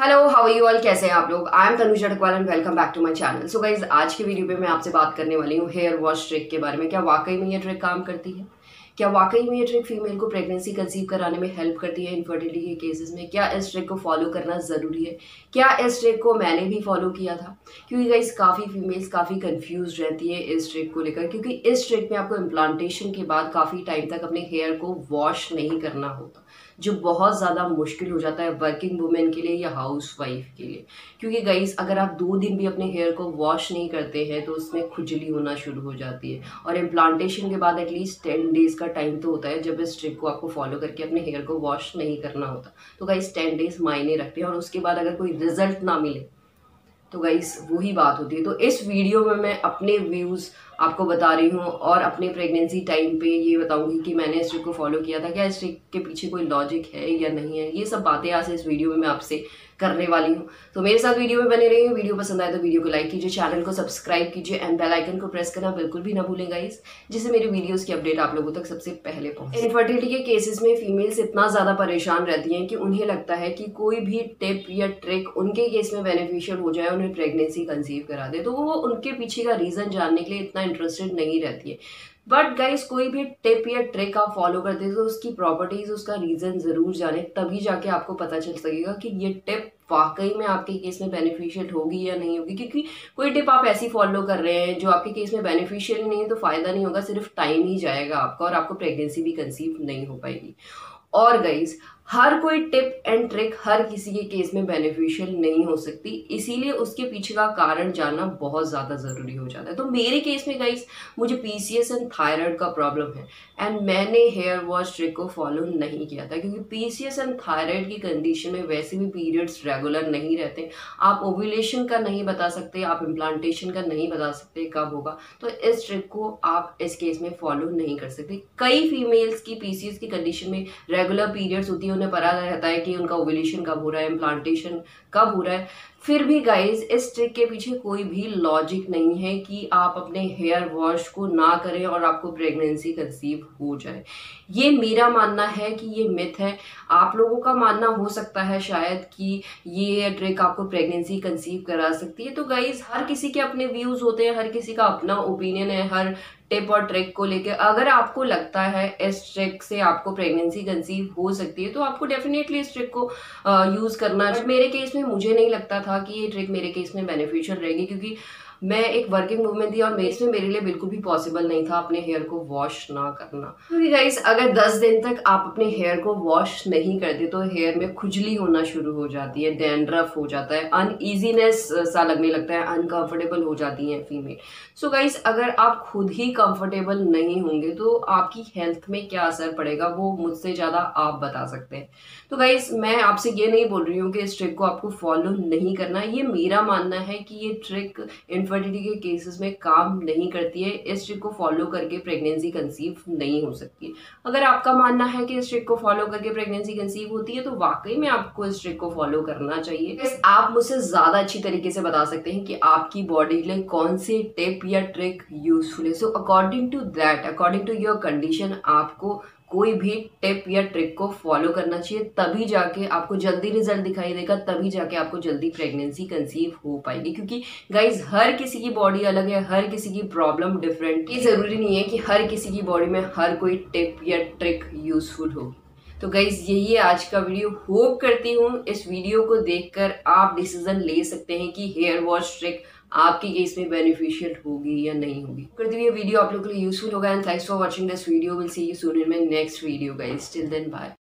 Hello, how are you all? कैसे हैं आप लोग? I am Tanuja Takwal and welcome back to my channel. So guys, आज की वीडियो पे मैं आपसे बात करने वाली हूँ हेयर वॉश ट्रिक के बारे में। क्या वाकई में ये ट्रिक काम करती है? क्या वाकई में ये ट्रिक फीमेल को प्रेगनेंसी कंसीव कराने में हेल्प करती है इनफर्टिलिटी के केसेस में? क्या इस ट्रिक को फॉलो करना ज़रूरी है? क्या इस ट्रिक को मैंने भी फॉलो किया था? क्योंकि गाइज काफ़ी फीमेल्स काफ़ी कंफ्यूज रहती है इस ट्रिक को लेकर, क्योंकि इस ट्रिक में आपको इम्प्लांटेशन के बाद काफ़ी टाइम तक अपने हेयर को वॉश नहीं करना होता, जो बहुत ज़्यादा मुश्किल हो जाता है वर्किंग वुमेन के लिए या हाउस वाइफ के लिए। क्योंकि गाइस, अगर आप 2 दिन भी अपने हेयर को वॉश नहीं करते हैं तो उसमें खुजली होना शुरू हो जाती है। और इम्प्लांटेशन के बाद एटलीस्ट 10 डेज का टाइम तो होता है जब इस ट्रिक को आपको फॉलो करके अपने हेयर को वॉश नहीं करना होता। तो गाइस 10 डेज मायने रखते हैं, और उसके बाद अगर कोई रिजल्ट ना मिले तो गाइस वही बात होती है। तो इस वीडियो में मैं अपने व्यूज़ आपको बता रही हूँ और अपने प्रेगनेंसी टाइम पे ये बताऊंगी कि मैंने इस ट्रिक को फॉलो किया था, क्या इस ट्रिक के पीछे कोई लॉजिक है या नहीं है। ये सब बातें आज इस वीडियो में मैं आपसे करने वाली हूँ। तो मेरे साथ वीडियो में बने रहिए। वीडियो पसंद आए तो वीडियो को लाइक कीजिए, चैनल को सब्सक्राइब कीजिए एंड बेल आइकन को प्रेस करना बिल्कुल भी ना भूलें गाइस, जिससे मेरी वीडियोस की अपडेट आप लोगों तक सबसे पहले पहुंचे। इनफर्टिलिटी के केसेस में फीमेल्स इतना ज़्यादा परेशान रहती हैं कि उन्हें लगता है कि कोई भी टिप या ट्रिक उनके केस में बेनिफिशियल हो जाए, उन्हें प्रेगनेंसी कंसीव करा दे, तो वो उनके पीछे का रीज़न जानने के लिए इतना इंटरेस्टेड नहीं रहती है। बट गाइस, कोई भी टिप या ट्रिक आप फॉलो करते हैं तो उसकी प्रॉपर्टीज, उसका रीजन जरूर जाने, तभी जाके आपको पता चल सकेगा कि ये टिप वाकई में आपके केस में बेनिफिशियल होगी या नहीं होगी। क्योंकि कोई टिप आप ऐसी फॉलो कर रहे हैं जो आपके केस में बेनिफिशियल नहीं है तो फायदा नहीं होगा, सिर्फ टाइम ही जाएगा आपका और आपको प्रेगनेंसी भी कंसीव नहीं हो पाएगी। और गाइस, हर कोई टिप एंड ट्रिक हर किसी के केस में बेनिफिशियल नहीं हो सकती, इसीलिए उसके पीछे का कारण जानना बहुत ज़्यादा ज़रूरी हो जाता है। तो मेरे केस में गाइस, मुझे पीसीएस एंड थायराइड का प्रॉब्लम है एंड मैंने हेयर वॉश ट्रिक को फॉलो नहीं किया था, क्योंकि पीसीएस एंड थायराइड की कंडीशन में वैसे भी पीरियड्स रेगुलर नहीं रहते। आप ओव्यूलेशन का नहीं बता सकते, आप इम्प्लांटेशन का नहीं बता सकते कब होगा, तो इस ट्रिक को आप इस केस में फॉलो नहीं कर सकते। कई फीमेल्स की पीसीएस की कंडीशन में रेगुलर पीरियड्स होती है, उन्हें पता रहता है कि उनका ओव्यूलेशन कब हो रहा है, इम्प्लांटेशन कब हो रहा है। फिर भी गाइज, इस ट्रिक के पीछे कोई भी लॉजिक नहीं है कि आप अपने हेयर वॉश को ना करें और आपको प्रेगनेंसी कंसीव हो जाए। ये मेरा मानना है कि ये मिथ है। आप लोगों का मानना हो सकता है शायद कि ये ट्रिक आपको प्रेगनेंसी कंसीव करा सकती है। तो गाइज, हर किसी के अपने व्यूज होते हैं, हर किसी का अपना ओपिनियन है हर टिप और ट्रिक को लेकर। अगर आपको लगता है इस ट्रिक से आपको प्रेगनेंसी कंसीव हो सकती है तो आपको डेफिनेटली इस ट्रिक को यूज करना। मेरे केस में मुझे नहीं लगता था कि ये ट्रिक मेरे केस में बेनिफिशियल रहेगी, क्योंकि मैं एक वर्किंग वूमेन थी और मेरे लिए बिल्कुल भी पॉसिबल नहीं था अपने हेयर को वॉश ना करना। क्योंकि गाइस, अगर 10 दिन तक आप अपने हेयर को वॉश नहीं करते तो हेयर में खुजली होना शुरू हो जाती है, डैंड्रफ हो जाता है, अनईजीनेस सा लगने लगता है, अनकंफर्टेबल हो जाती है फीमेल। सो गाइस, अगर आप खुद ही कंफर्टेबल नहीं होंगे तो आपकी हेल्थ में क्या असर पड़ेगा वो मुझसे ज्यादा आप बता सकते हैं। तो गाइस, मैं आपसे ये नहीं बोल रही हूँ कि इस ट्रिक को आपको फॉलो नहीं करना। ये मेरा मानना है कि ये ट्रिक इनफर्टिलिटी के केसेस में काम नहीं करती है। इस ट्रिक को फॉलो करके प्रेगनेंसी कंसीव नहीं हो सकती। अगर आपका मानना है कि इस ट्रिक को फॉलो करके प्रेगनेंसी कंसीव होती है तो वाकई में आपको इस ट्रिक को फॉलो करना चाहिए। आप मुझसे ज्यादा अच्छी तरीके से बता सकते हैं कि आपकी बॉडी के लिए कौन सी टिप या ट्रिक यूजफुल है। So according to that, according to your condition, आपको कोई भी टिप या ट्रिक को फॉलो करना चाहिए, तभी जाके आपको जल्दी रिजल्ट दिखाई देगा, तभी जाके आपको जल्दी प्रेगनेंसी कंसीव हो पाएगी। क्योंकि गाइज, हर किसी की बॉडी अलग है, हर किसी की प्रॉब्लम डिफरेंट। ये जरूरी नहीं है कि हर किसी की बॉडी में हर कोई टिप या ट्रिक यूजफुल हो। तो गाइज, यही है आज का वीडियो। होप करती हूँ इस वीडियो को देखकर आप डिसीजन ले सकते हैं कि हेयर वॉश ट्रिक आपके केस में बेनिफिशियल होगी या नहीं होगी। करती हुई वीडियो आप लोगों के लिए यूजफुल होगा and thanks for watching this video. Will see you soon in my next video guys. Till then bye.